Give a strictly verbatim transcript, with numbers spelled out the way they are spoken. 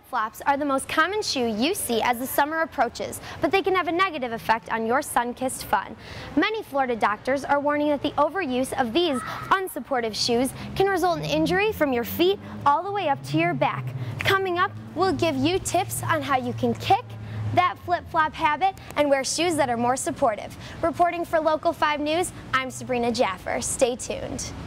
Flip-flops are the most common shoe you see as the summer approaches, but they can have a negative effect on your sun-kissed fun. Many Florida doctors are warning that the overuse of these unsupportive shoes can result in injury from your feet all the way up to your back. Coming up, we'll give you tips on how you can kick that flip-flop habit and wear shoes that are more supportive. Reporting for Local five News, I'm Sabrina Jaffer. Stay tuned.